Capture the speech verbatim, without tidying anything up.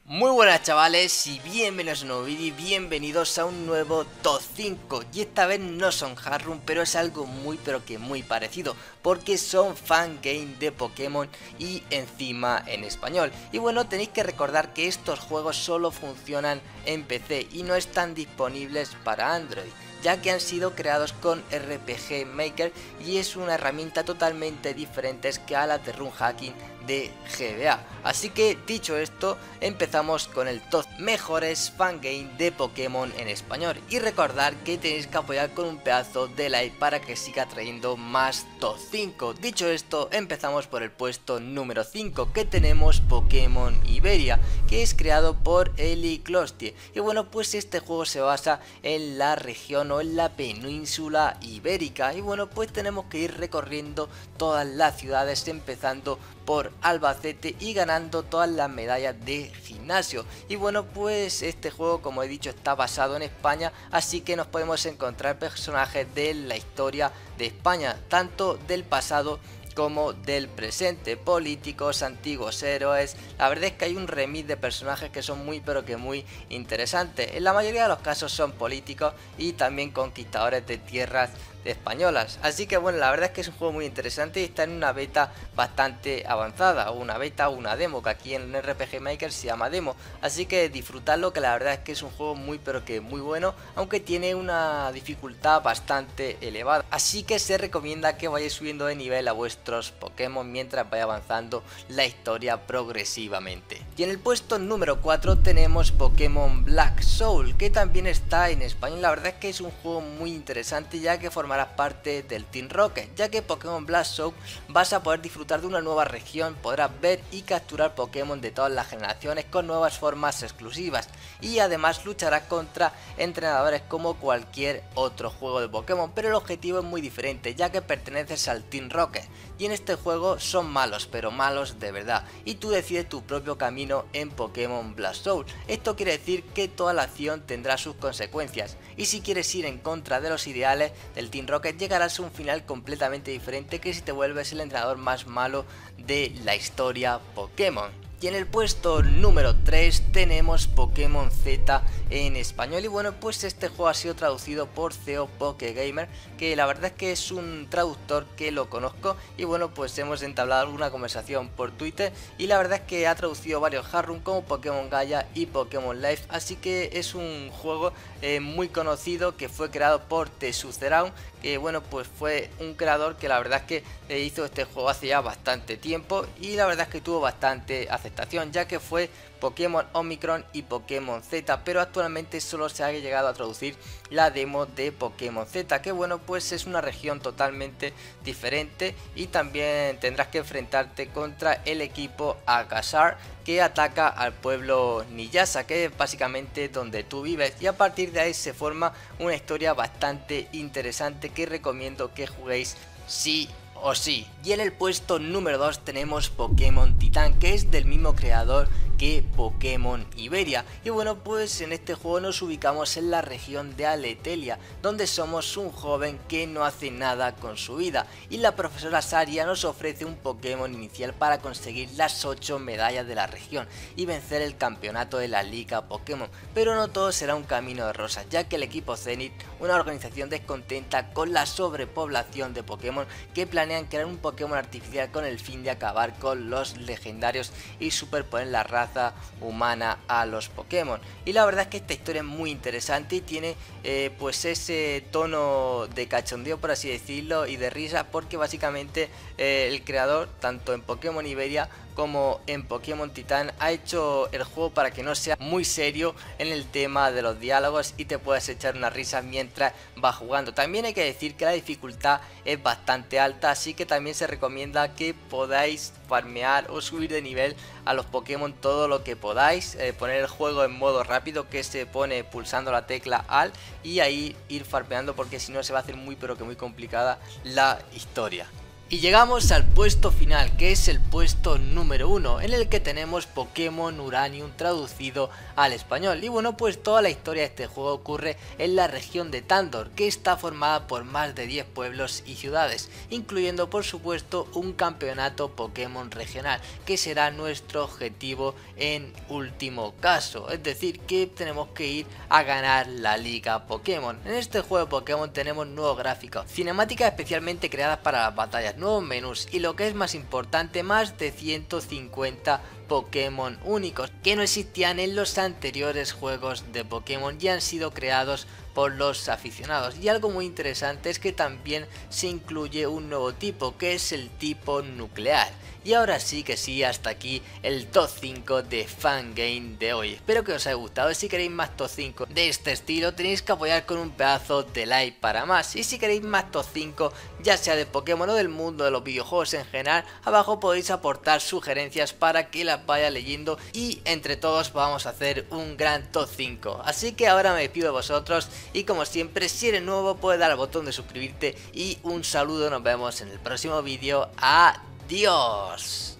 Muy buenas chavales y bienvenidos a un nuevo vídeo y bienvenidos a un nuevo top cinco. Y esta vez no son hardrun, pero es algo muy pero que muy parecido, porque son fangame de Pokémon y encima en español. Y bueno, tenéis que recordar que estos juegos solo funcionan en P C y no están disponibles para Android, ya que han sido creados con R P G Maker y es una herramienta totalmente diferente que a la de run hacking de G B A. Así que dicho esto, empezamos con el top mejores fangame de Pokémon en español, y recordar que tenéis que apoyar con un pedazo de like para que siga trayendo más top cinco. Dicho esto, empezamos por el puesto número cinco, que tenemos Pokémon Iberia, que es creado por Eli Clostie. Y bueno, pues este juego se basa en la región o en la península ibérica, y bueno, pues tenemos que ir recorriendo todas las ciudades, empezando por Albacete y ganando todas las medallas de gimnasio. Y bueno, pues este juego, como he dicho, está basado en España, así que nos podemos encontrar personajes de la historia de España, tanto del pasado como del presente, políticos, antiguos héroes. La verdad es que hay un remix de personajes que son muy pero que muy interesantes. En la mayoría de los casos son políticos y también conquistadores de tierras españolas. Así que bueno, la verdad es que es un juego muy interesante y está en una beta bastante avanzada, o una beta o una demo, que aquí en R P G Maker se llama demo. Así que disfrutadlo, que la verdad es que es un juego muy pero que muy bueno, aunque tiene una dificultad bastante elevada. Así que se recomienda que vayáis subiendo de nivel a vuestros Pokémon mientras vaya avanzando la historia progresivamente. Y en el puesto número cuatro tenemos Pokémon Black Soul, que también está en español. La verdad es que es un juego muy interesante, ya que formarás parte del Team Rocket, ya que Pokémon Black Soul vas a poder disfrutar de una nueva región, podrás ver y capturar Pokémon de todas las generaciones con nuevas formas exclusivas, y además lucharás contra entrenadores como cualquier otro juego de Pokémon, pero el objetivo es muy diferente, ya que perteneces al Team Rocket, y en este juego son malos, pero malos de verdad, y tú decides tu propio camino en Pokémon Black Soul. Esto quiere decir que toda la acción tendrá sus consecuencias, y si quieres ir en contra de los ideales del Team Rocket, llegarás a un final completamente diferente que si te vuelves el entrenador más malo de la historia Pokémon. Y en el puesto número tres tenemos Pokémon Z en español, y bueno, pues este juego ha sido traducido por Ceo Pokegamer, que la verdad es que es un traductor que lo conozco, y bueno, pues hemos entablado alguna conversación por Twitter, y la verdad es que ha traducido varios hardrun como Pokémon Gaia y Pokémon Life, así que es un juego eh, muy conocido, que fue creado por Tesuceraun, que bueno, pues fue un creador que la verdad es que eh, hizo este juego hace ya bastante tiempo, y la verdad es que tuvo bastante aceptación, ya que fue Pokémon Omicron y Pokémon Z, pero actualmente solo se ha llegado a traducir la demo de Pokémon Z, que bueno, pues es una región totalmente diferente, y también tendrás que enfrentarte contra el equipo Akashar, que ataca al pueblo Niyasa, que es básicamente donde tú vives, y a partir de ahí se forma una historia bastante interesante que recomiendo que juguéis sí o sí. Y en el puesto número dos tenemos Pokémon Titán, que es del mismo creador que Pokémon Iberia, y bueno, pues en este juego nos ubicamos en la región de Aletelia, donde somos un joven que no hace nada con su vida, y la profesora Saria nos ofrece un Pokémon inicial para conseguir las ocho medallas de la región y vencer el campeonato de la Liga Pokémon. Pero no todo será un camino de rosas, ya que el equipo Zenith, una organización descontenta con la sobrepoblación de Pokémon, que planean crear un Pokémon artificial con el fin de acabar con los legendarios y superponer la raza humana a los Pokémon. Y la verdad es que esta historia es muy interesante y tiene eh, pues ese tono de cachondeo, por así decirlo, y de risa, porque básicamente eh, el creador, tanto en Pokémon Iberia como en Pokémon Titán, ha hecho el juego para que no sea muy serio en el tema de los diálogos y te puedas echar una risa mientras vas jugando. También hay que decir que la dificultad es bastante alta, así que también se recomienda que podáis farmear o subir de nivel a los Pokémon todo lo que podáis, eh, poner el juego en modo rápido, que se pone pulsando la tecla Alt, y ahí ir farmeando, porque si no se va a hacer muy pero que muy complicada la historia. Y llegamos al puesto final, que es el puesto número uno, en el que tenemos Pokémon Uranium traducido al español. Y bueno, pues toda la historia de este juego ocurre en la región de Tandor, que está formada por más de diez pueblos y ciudades, incluyendo por supuesto un campeonato Pokémon regional, que será nuestro objetivo en último caso. Es decir, que tenemos que ir a ganar la Liga Pokémon. En este juego de Pokémon tenemos nuevos gráficos, cinemáticas especialmente creadas para las batallas, nuevos menús y lo que es más importante, más de ciento cincuenta Pokémon únicos que no existían en los anteriores juegos de Pokémon y han sido creados por los aficionados. Y algo muy interesante es que también se incluye un nuevo tipo, que es el tipo nuclear. Y ahora sí que sí, hasta aquí el top cinco de Fangame de hoy. Espero que os haya gustado. Si queréis más top cinco de este estilo, tenéis que apoyar con un pedazo de like para más. Y si queréis más top cinco, ya sea de Pokémon o del mundo de los videojuegos en general, abajo podéis aportar sugerencias para que las vaya leyendo y entre todos vamos a hacer un gran top cinco. Así que ahora me despido de vosotros y como siempre, si eres nuevo puedes dar al botón de suscribirte y un saludo. Nos vemos en el próximo vídeo. Adiós.